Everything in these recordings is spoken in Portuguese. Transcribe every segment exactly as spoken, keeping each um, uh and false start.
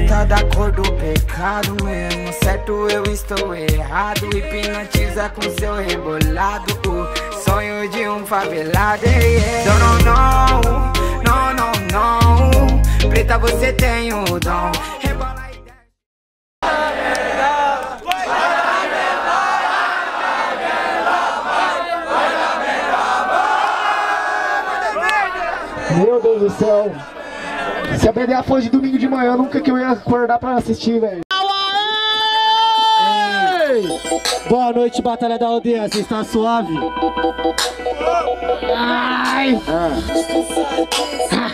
preta da cor do pecado mesmo. Certo, eu estou errado. Hipnotiza com seu rebolado o sonho de um favelado. Yeah. Don't know, não, não, não. Preta, você tem o dom. Rebola a ideia. Meu Deus do céu. Se a B D A fosse de domingo de manhã, nunca que eu ia acordar pra assistir, velho. Boa noite, Batalha da Aldeia. Você está suave? Ai! Ah. Ah.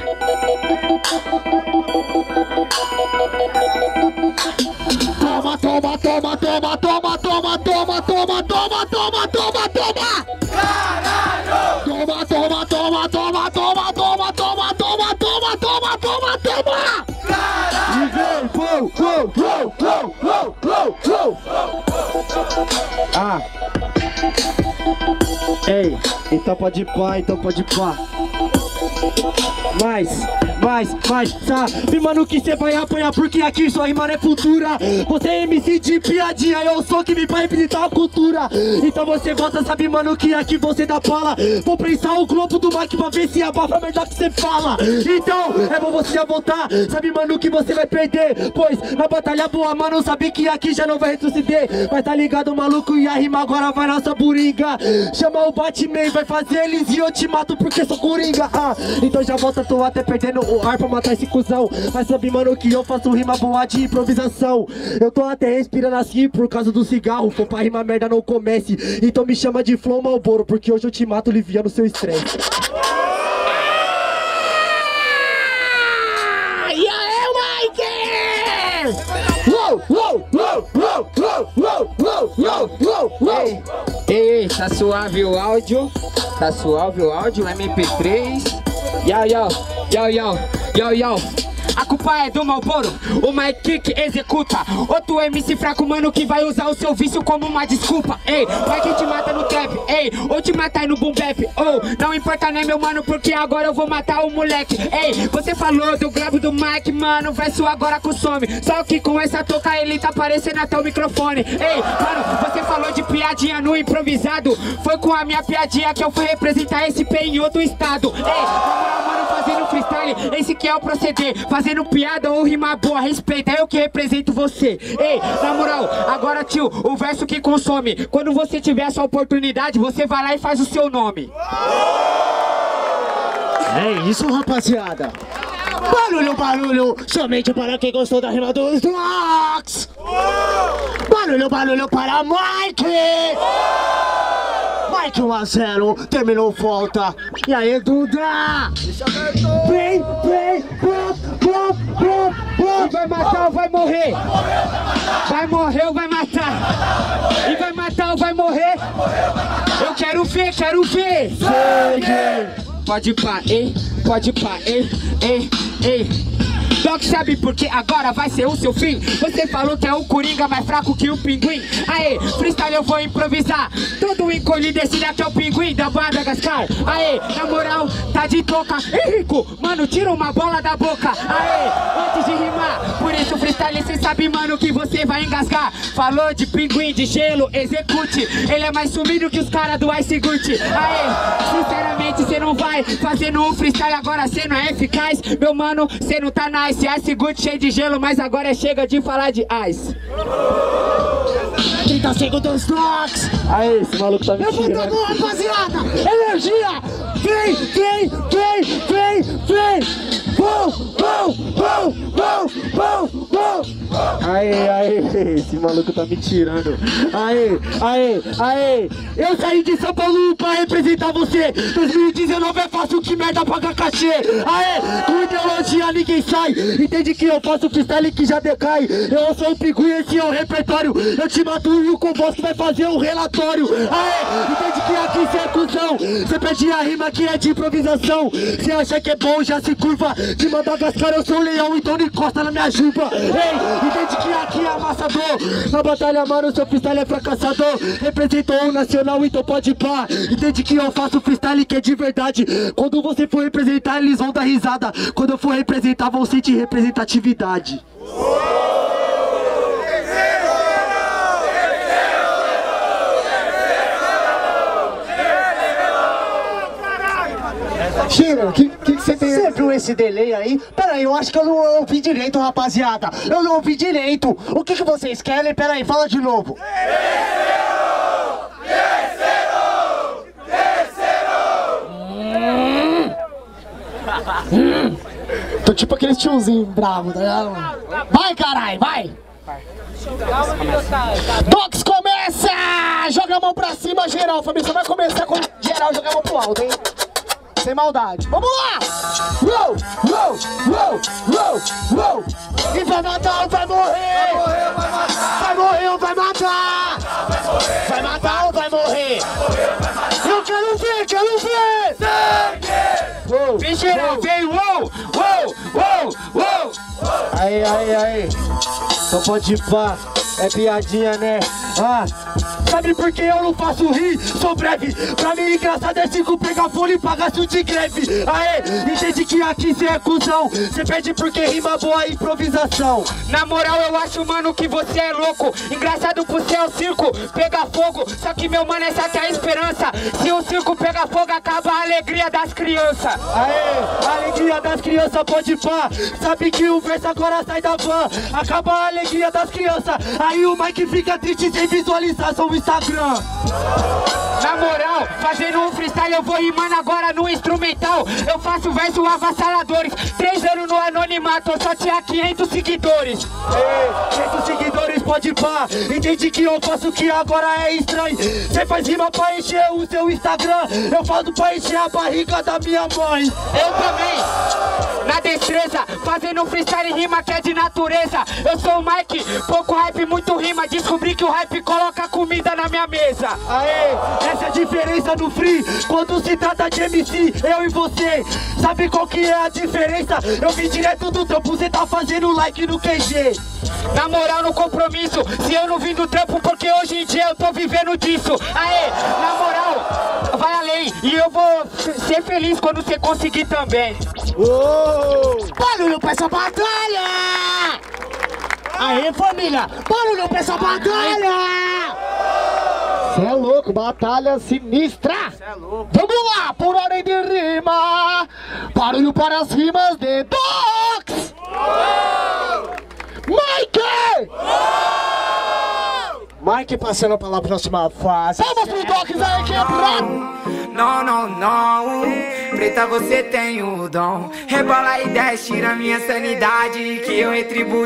Toma, toma, toma, toma, toma, toma, toma, toma, toma, toma, toma, toma! Caralho! Toma, toma, toma, toma, toma, toma, toma, toma, toma, toma, toma, toma! Caralho! E vem, flow, flow, flow, flow, flow, flow, flow! Ah! Ei, então pode ir pá, então pode ir pá. Mais, mais, mais, sabe, mano, que cê vai apanhar, porque aqui sua rima não é futura. Você é M C de piadinha, eu sou que vim pra representar a cultura. Então você volta, sabe, mano, que aqui você dá bala. Vou prensar o globo do Mike pra ver se abafa a merda que você fala. Então, é bom você já voltar, sabe, mano, que você vai perder. Pois, na batalha boa, mano, sabe que aqui já não vai ressuscitar. Mas tá ligado, maluco, e a rima agora vai nossa buringa. Chama o Batman, vai fazer eles e eu te mato porque sou coringa. Ah, então já volta, tô até perdendo o ar pra matar esse cuzão. Mas sabe, mano, que eu faço rima boa de improvisação. Eu tô até respirando assim por causa do cigarro. For pra rimar merda não comece. Então me chama de Flow Malboro, porque hoje eu te mato aliviando seu estresse. E aí, Mike! Uou, uou, uou, uou, uou, uou, uou, uou, uou, uou. Ei, ei, tá suave o áudio? Tá suave o áudio, M P três. Yo, yo, yo, yo, yo, yo. A culpa é do Malboro, o Mike que executa. Outro M C fraco, mano, que vai usar o seu vício como uma desculpa. Ei, vai que te mata no trap, ei, ou te matar aí no boom bap. Ou, não importa né, meu mano, porque agora eu vou matar o moleque. Ei, você falou do grave do Mike, mano, verso agora consome. Só que com essa toca ele tá parecendo até o microfone. Ei, mano, você falou de piadinha no improvisado. Foi com a minha piadinha que eu fui representar esse P em outro estado. Ei, na moral, mano, fazendo freestyle, esse que é o proceder. Fazendo piada ou rima boa, respeita, é eu que represento você. Ei, na moral, agora tio, o verso que consome. Quando você tiver essa oportunidade, você vai lá e faz o seu nome. É isso, rapaziada. Barulho, barulho, somente para quem gostou da rima dos Drox. Barulho, barulho para Mike. Mike um a zero, terminou falta. E aí, Duda? Vem, vem, blop, blop, blop, blop. Vai matar ou vai morrer? Vai morrer ou vai matar? E vai matar ou vai morrer? Eu quero ver, quero ver. Pode pá, ei, pode pá, ei, ei, ei. Doc sabe porque agora vai ser o seu fim. Você falou que é um coringa mais fraco que o pinguim. Aê, freestyle eu vou improvisar. Todo encolhido, esse daqui é o pinguim da Madagascar. Aê, na moral, tá de toca. Henrico, mano, tira uma bola da boca. Aê, antes de rimar, por isso freestyle cê sabe, mano, que você vai engasgar. Falou de pinguim, de gelo, execute. Ele é mais sumido que os caras do Ice Gucci. Aê, sinceramente cê não vai fazendo um freestyle, agora cê não é eficaz. Meu mano, cê não tá nice. Ice Gucci cheio de gelo, mas agora chega de falar de ice. trinta segundos Drox. Aê, esse maluco tá me tirando. Eu vou rapaziada. Energia. Vem, vem, vem, vem, vem. Bom, bom, bom, bom, bom, bom. Aê, aê, esse maluco tá me tirando. Aê, aê, aê. Eu saí de São Paulo pra representar você. dois mil e dezenove é fácil, que merda paga cachê. Aê, com ideologia ninguém sai. Entende que eu faço freestyle que já decai. Eu sou o pinguim, esse é o repertório. Eu te mato e o Combosto vai fazer um relatório. Aê, entende que aqui cê é cuzão. Cê perde a rima que é de improvisação. Cê acha que é bom, já se curva. De Madagascar eu sou o leão, então não encosta na minha juba. Ei, entende que aqui é amassador. Na batalha, mano, seu freestyle é fracassador. Representou o nacional, então pode pá. Entende que eu faço freestyle que é de verdade. Quando você for representar, eles vão dar risada. Quando eu for representar, vão sentir representatividade. China, o que, que, que você tem? Você viu esse delay aí? Pera aí, eu acho que eu não ouvi direito, rapaziada. Eu não ouvi direito. O que, que vocês querem? Pera aí, fala de novo. Terceiro! Terceiro! Terceiro! Hum. Tô tipo aquele tiozinho bravo, tá ligado? Vai, carai, vai! Docs começa! Joga a mão pra cima, geral, família. Você vai começar com geral, joga a mão pro alto, hein? Sem maldade. Vamos lá! Uou, uou, uou, uou, uou. E vai matar ou vai morrer? Vai morrer ou vai matar? Vai matar ou vai morrer? Eu quero ver, quero ver! Sangue! Vem geral, vem, uou, uou, uou, uou. Aí, aí, aí. Só pode ir pá, é piadinha, né? Ah, sabe por que eu não faço rir? Sou breve. Pra mim engraçado é cinco pegar folha e pagar se de greve. Aê, entende que aqui cê é cuzão. Cê pede porque rima boa é improvisação. Na moral eu acho, mano, que você é louco. Engraçado pro céu, circo pega fogo. Só que meu mano, essa aqui é a esperança. Se o circo pega fogo, acaba a alegria das crianças. Aê, a alegria das crianças pode pá. Sabe que o verso agora sai da van. Acaba a alegria das crianças. Aí o Mike fica triste sem visualização no Instagram. Na moral, fazendo um freestyle eu vou rimando agora no instrumental. Eu faço verso avassaladores. Três anos no anonimato, eu só tinha quinhentos seguidores. Ei, quinhentos seguidores pode pá. Entende que eu faço que agora é estranho. Cê faz rima pra encher o seu Instagram. Eu faço pra encher a barriga da minha mãe. Eu também, na destreza, fazendo um freestyle rima que é de natureza. Eu sou o Mike, pouco hype, muito rima. Descobri que o hype coloca comida na minha mesa. Aê, essa é a diferença do free. Quando se trata de M C, eu e você. Sabe qual que é a diferença? Eu vim direto do trampo, cê tá fazendo like no Q G. Na moral, no compromisso, se eu não vim do trampo, porque hoje em dia eu tô vivendo disso. Aê, na moral, vai além. E eu vou ser feliz quando você conseguir também. Oh! Barulho pra essa batalha! Aê, família! Barulho pra essa batalha! Cê é louco, batalha sinistra! Cê é louco! Vamos lá, por ordem de rima! Barulho para as rimas de Docs! Mike! Mike passando para a próxima fase. Vamos pro Docs aí, quebrado! Não, não, não. Preta, você tem o dom. Rebola e desce, tira minha sanidade, que eu retribuo.